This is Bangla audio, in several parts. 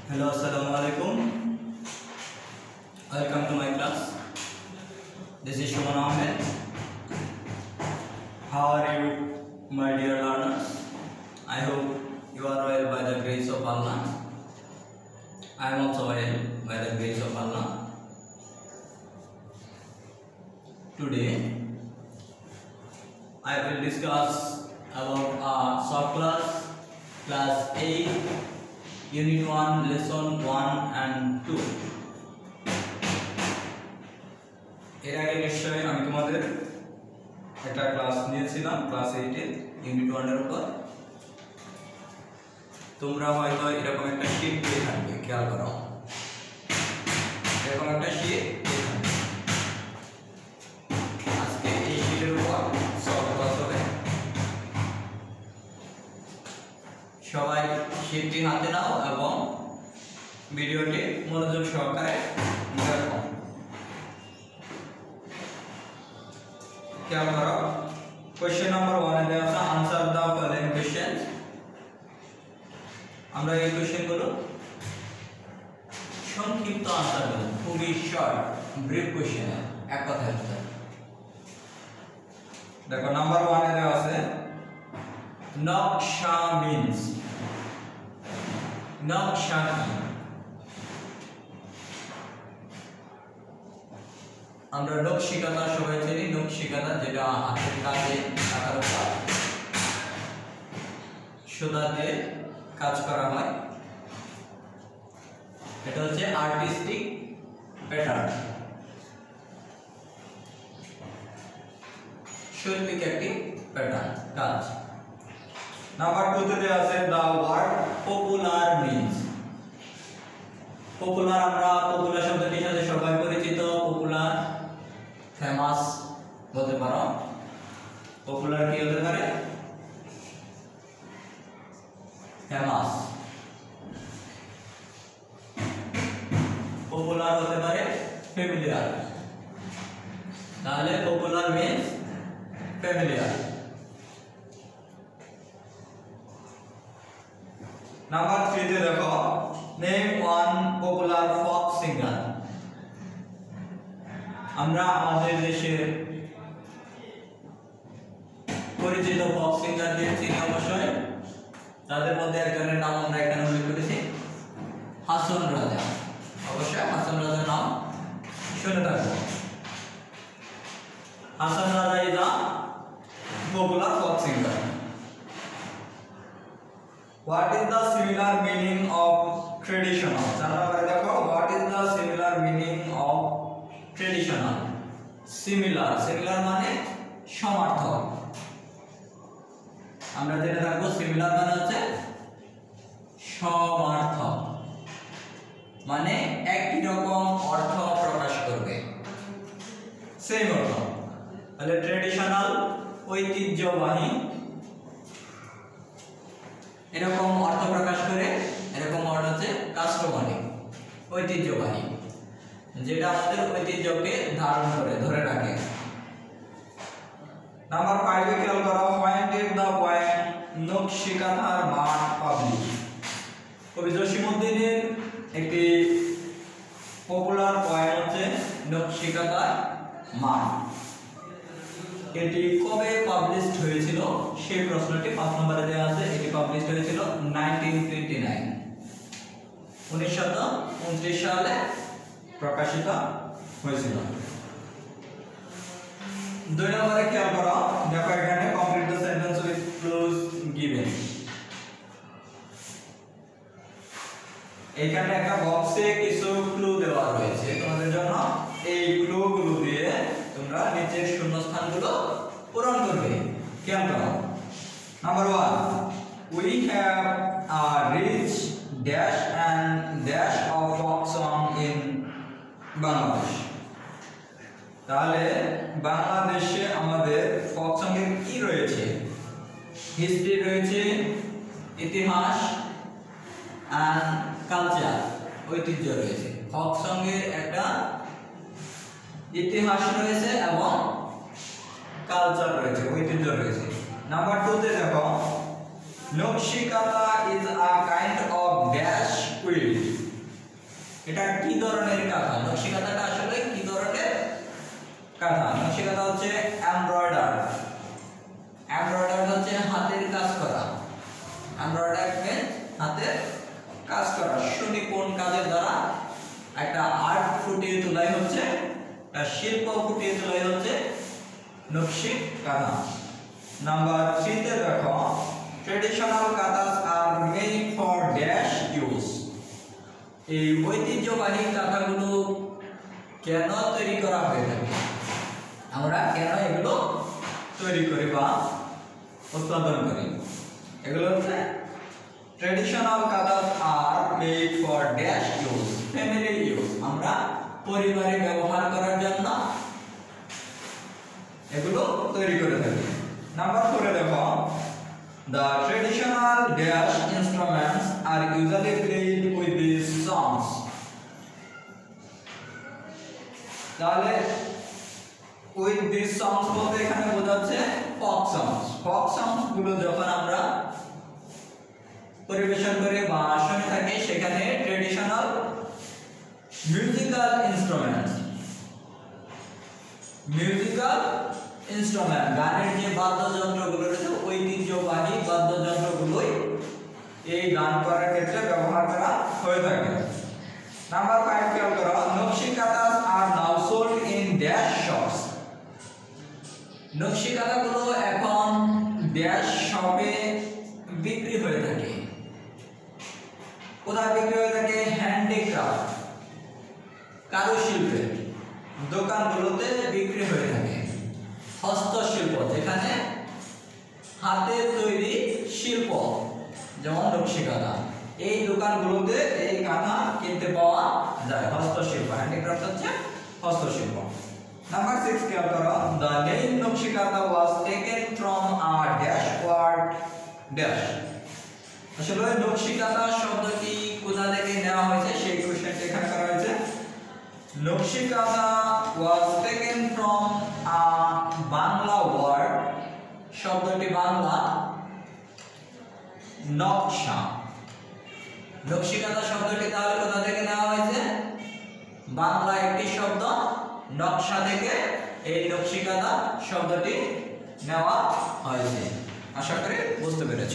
Hello, assalamu alaikum. Welcome to my class. This is Shuman Ahmed. How are you, my dear learners? I hope you are well by the grace of Allah. I am also well by the grace of Allah. Today, I will discuss about a short class, class 8. Unit 1, lesson 1 and 2. এর আগে নিশ্চয়ই আমি তোমাদের একটা ক্লাস নিয়েছিলাম ক্লাস 8 এর ইউনিট 1 এর উপর। তোমরা হয়তো এরকম একটা শীট পেয়ে থাকবে, খেয়াল করো। এরকম একটা শীট পেয়ে থাকবে। আজকে এই শীটের উপর সলভ ক্লাস হবে। সবাই শীটটি হাতে নাও এবং ভিডিওটি মনোযোগ সহকারে দেখো। খেয়াল করো, কোশ্চেন নাম্বার 1 এ দেওয়া আছে আনসার দা ফলোইং কোশ্চেনস। আমরা এই কোশ্চেনগুলো সংক্ষিপ্ত আনসার দেব, খুবই শর্ট ব্রিফ কোশ্চেন, এক কথায় উত্তর। দেখো নাম্বার 1 এ দেওয়া আছে নকশা মিন্স। নকশা কি? আমরা নকশিকাতা সবাই জানি, নকশিকাতা যেটা হাতের কাজে আকার কাজ সুতা দিয়ে কাজ করা হয়, এটা হচ্ছে আর্টিস্টিক প্যাটার্ন, শৈল্পিক একটি প্যাটার্ন কাজ। নাম্বার 2 তে দেওয়া আছে the word popular means. Popular, আমরা পপুলার শব্দটির সাথে সবাই পরিচিত। পপুলার ফেমাস বলতে পারো। পপুলার কি হতে পারে? ফেমাস। পপুলার হতে পারে ফ্যামিলিয়ার। তাহলে পপুলার মিন্স ফ্যামিলিয়ার। নাম্বার 3 তে দেখো name one popular folk singer. আমরা আমাদের দেশের পরিচিত ফোক সিঙ্গারদের চিনি অবশ্যই। তাদের মধ্যে একজনের নাম আমরা এখানে উল্লেখ করেছি, হাসন রাজা। অবশ্যই হাসন রাজার নাম শুনে থাকবো। Hason Raja is a popular folk singer. What is the similar meaning of traditional? জানবা দেখো, what is the similar meaning of traditional? Similar, similar মানে সমার্থক। আমরা জেনে থাকবো similar মানে হচ্ছে সমার্থক, মানে একই রকম অর্থ প্রকাশ করবে, সেম অর্থ। তাহলে ট্রেডিশনাল ঐতিহ্যবাহী এরকম অর্থ প্রকাশ করে, এরকম অর্থ হচ্ছে কাস্টমারি ঐতিহ্যবাহী, যেটা আমাদের ঐতিহ্যকে ধারণ করে ধরে রাখে। নাম্বার 5 এ খেয়াল করো, পয়েন্টেড দা পয়েন্ট নকশিকাতার মাঠ পাবলিশ। কবি জসিমউদ্দিনের একটি পপুলার পয়েন্ট হচ্ছে নকশিকাতার মাঠ। এটি কবে পাবলিশড হয়েছিল সেই প্রশ্নটি 5 নম্বরে দেওয়া আছে। এটি পাবলিশড হয়েছিল 1929, 1929 সালে প্রকাশিত হয়েছিল। 2 নম্বরে খেয়াল করো, দেখো এখানে complete the sentence with clues given. এখানে একটা বক্সে কিছু ক্লু দেওয়া রয়েছে তোমাদের জন্য। এই ক্লুগুলো দিয়ে তোমরা নিচের শূন্যস্থানগুলো পূরণ করবে। খেয়াল করো, number 1, we have a rich dash and dash of folk song in Bangladesh. তাহলে বাংলাদেশে আমাদের ফোক সং এর কি রয়েছে? হিস্ট্রি রয়েছে, ইতিহাস এন্ড কালচার, ঐতিহ্য রয়েছে। ফোক সং এর একটা ইতিহাস রয়েছে এবং কালচার রয়েছে, ঐতিহ্য রয়েছে। নাম্বার 2 তে দেখো, nakshikantha is a kind of dash quilt. এটা কি ধরনের কাঁথা? নকশি কাঁথাটা আসলে কি ধরনের কাঁথা? নকশি কাঁথা হচ্ছে এমব্রয়ডার। এমব্রয়ডার হচ্ছে হাতের কাজ করা। এমব্রয়ডার মিন্স হাতের কাজ করা, সুনিপুণ কাজের দ্বারা একটা আর্ট ফুটিয়ে তোলাই হচ্ছে, একটা শিল্প ফুটিয়ে তোলাই হচ্ছে নকশি কাঁথা। নাম্বার 3 তে দেখো, traditional kanthas are made for dash use. এই ঐতিহ্যবাহী কাঁথাগুলো কেন তৈরি করা হয়ে থাকে? আমরা কেন এগুলো তৈরি করি বা উৎপাদন করি? এগুলো হচ্ছে traditional kanthas are made for dash use, family use. আমরা পরিবারে ব্যবহার করার জন্য এগুলো তৈরি করে থাকি। নাম্বার 4 এ দেখো, the traditional dash instruments are usually played with these songs. তাহলে with these songs বলতে এখানে বোঝাচ্ছে ফক songs। ফক songs গুলো যখন আমরা পরিবেশন করে বা শুনে থাকি, সেখানে ট্রেডিশনাল মিউজিক্যাল ইনস্ট্রুমেন্ট গানের যে বাদ্যযন্ত্রগুলো রয়েছে, ঐতিহ্যবাহী বাদ্যযন্ত্রগুলোই এই গান করার ক্ষেত্রে ব্যবহার করা হয়ে থাকে। নাম্বার 5 খেয়াল করো, nakshi kanthas are now sold in dash shops. নকশি কাঁথাগুলো এখন ড্যাশ শপে বিক্রি হয়ে থাকে। কোথায় বিক্রি হয়ে থাকে? হ্যান্ডিক্রাফট, কারুশিল্পের দোকানগুলোতে বিক্রি হয়ে থাকে। হস্তশিল্প, যেখানে হাতে তৈরি শিল্প, যেমন নকশি কাঁথা, এই দোকানগুলোতে এই কাঁথা কিনতে পাওয়া যায়। হস্তশিল্প, হ্যান্ডিক্রাফট হচ্ছে হস্তশিল্প। নাম্বার 6 খেয়াল করো, the name নকশি কাঁথা was taken from a dash word dash। আসলে নকশি কাঁথা শব্দটি কোথা থেকে নেওয়া হয়েছে সেই কোশ্চেনটা এখানে করা হয়েছে। নকশি কাঁথা was taken from a Bangla word, শব্দটি বাংলা নকশা। নকশি কাঁথা শব্দটি তাহলে কোথা থেকে নেওয়া হয়েছে? বাংলা একটি শব্দ নকশা থেকে এই নকশি কাঁথা শব্দটি নেওয়া হয়েছে। আশা করি বুঝতে পেরেছ।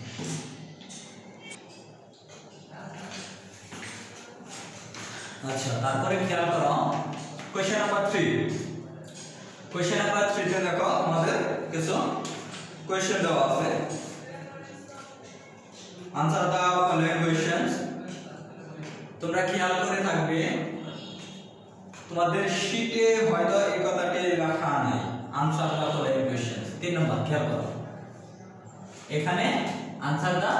আচ্ছা, তারপরে খেয়াল করো কোশ্চেন নাম্বার 3। কোশ্চেন নাম্বার 3 তে দেখো আমাদের কিছু কোশ্চেন দেওয়া আছে। Answer the following questions. তোমরা খেয়াল করে থাকবে, তোমাদের শীটে হয়তো এই কথাটি লেখা নাই, আনসার দা ফলোইং কোশ্চেনস। 3 নম্বর খেয়াল করো, এখানে আনসার দা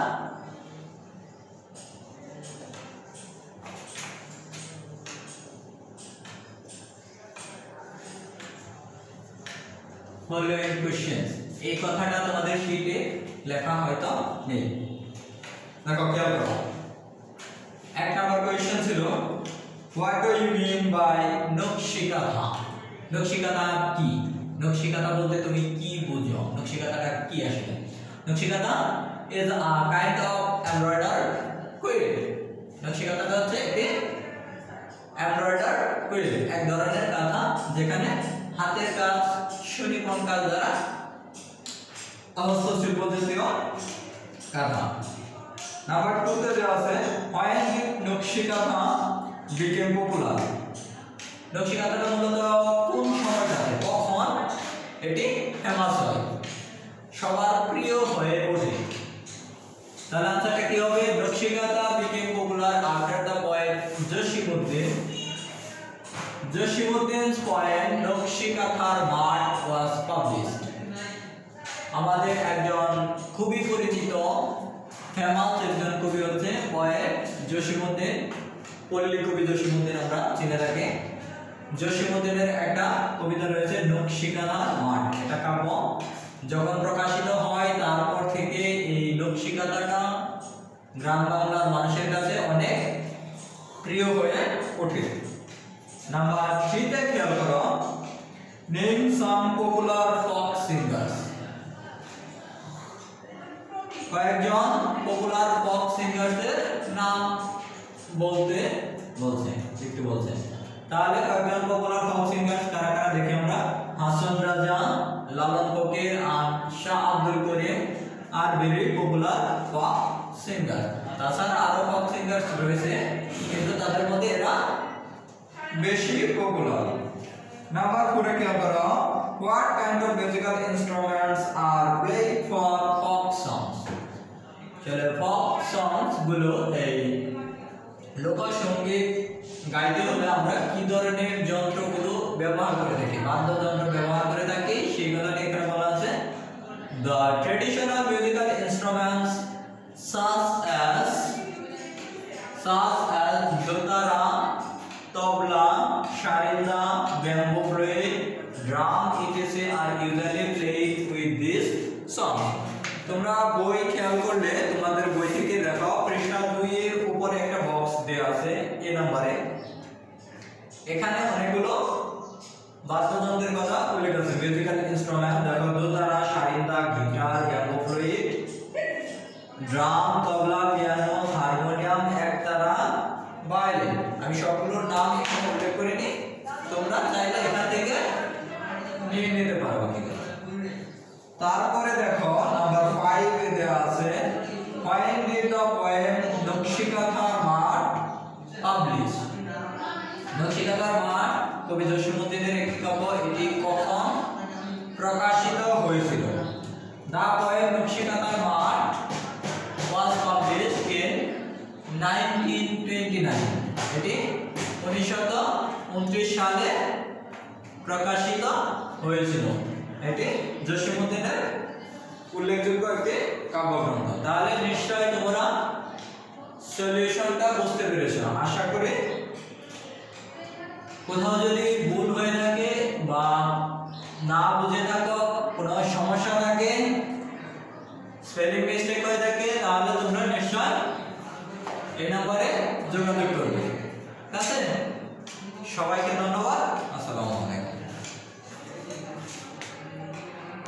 ফলোইং কোশ্চেনস, এই কথাটা তোমাদের শীটে লেখা হয়তো নেই। দেখো খেয়াল করো, 1 নম্বর কোশ্চেন ছিল, what do you mean by nakshi kantha? নকশি কাঁথা কি? নকশি কাঁথা বলতে তুমি কি বুঝো? নকশি কাঁথাটা কি আসলে? Nakshi kantha is a kind of embroider quilt. নকশি কাঁথাটা হচ্ছে একটি এমব্রয়ডার কুইল্ট, এক ধরনের কাঁথা যেখানে হাতের কাজ, সুনিপুণ কাজ দ্বারা হস্তশিল্প জাতীয় কাঁথা। নাম্বার 2 তে দেওয়া আছে, when did নকশি কাঁথা became popular? নকশি কাঁথাটা মূলত কোন সময়টাতে, কখন এটি ফেমাস হয়, সবার প্রিয় হয়ে ওঠে? তাহলে আনসারটা কি হবে? নকশি কাঁথা became popular after the poet Jasimuddin Jasimuddin's poem নকশি কাঁথার মাঠ was published। আমাদের একজন খুবই পরিচিত ফেমাস একজন কবি হচ্ছে পোয়েট জসিমউদ্দিন, পল্লী কবি জসিমউদ্দিন আমরা চিনে থাকি। জসিমউদ্দিনের একটা কবিতা রয়েছে নকশি কাঁথার মাঠ, এটা কাব্য। যখন প্রকাশিত হয় তারপর থেকে এই নকশি কাঁথাটা গ্রাম বাংলার মানুষের কাছে অনেক প্রিয় হয়ে ওঠে। নাম্বার 3 তে খেয়াল করো, name some popular folk singers. কয়েকজন পপুলার ফক সিঙ্গারদের নাম বলতে বলছে, একটু বলছে। তাহলে কয়েকজন পপুলার ফোক সিঙ্গার কারা কারা দেখি আমরা। হাসান রাজা, লালন ফকির আর শাহ আব্দুল করিম আর ভেরি পপুলার ফোক সিঙ্গার। তাছাড়া আরো ফোক সিঙ্গার রয়েছে, কিন্তু তাদের মধ্যে এরা বেশি পপুলার। নাম্বার 4 এ খেয়াল করো, what kind of musical instruments are played for folk songs? চলে ফোক সংস গুলো এই লোকসঙ্গীত গাইতে হলে আমরা কি ধরনের যন্ত্রগুলো ব্যবহার করে থাকি, বাদ্যযন্ত্র ব্যবহার করে থাকি, সেগুলো নিয়ে এখানে বলা আছে। The traditional musical instruments such as dotara, tabla, sharinda, bamboo flute, drum etc. are usually played with this song. তোমরা বই খেয়াল করলে তোমাদের বই থেকে দেখো পৃষ্ঠা 2 এর উপরে একটা বক্স দেয়া আছে এ নম্বরে। এখানে অনেকগুলো বাদ্যযন্ত্রের কথা উল্লেখ আছে, মিউজিক্যাল ইনস্ট্রুমেন্ট। দেখো dotara, sarinda, guitar, bamboo flute, drum, tabla, piano, harmonium, ektara, violin. আমি সবগুলোর নাম এখানে উল্লেখ করিনি, তোমরা চাইলে এখান থেকে নিয়ে নিতে পারো। ঠিক আছে, তারপরে দেখো নাম্বার 5 এ দেয়া আছে, when did the poem নকশিকাঁথার মাঠ পাবলিশ? নকশিকাঁথার মাঠ কবি জসীমউদ্দীনের একটি কাব্য, এটি কখন প্রকাশিত হয়েছিল? The poem নকশিকাঁথার মাঠ was published in 1929. এটি 1929 সালে প্রকাশিত হয়েছিল। এটি জসীমউদ্দীনের উল্লেখযোগ্য একটি কাব্যগ্রন্থ। তাহলে নিশ্চয়ই তোমরা সলিউশনটা বুঝতে পেরেছো আশা করি। কোথাও যদি ভুল হয়ে থাকে বা না বুঝে থাকো, কোনো সমস্যা থাকে, স্পেলিং মিস্টেক হয়ে থাকে, তাহলে তোমরা নিশ্চয় এই নম্বরে যোগাযোগ করবে। ঠিক আছে, সবাইকে ধন্যবাদ।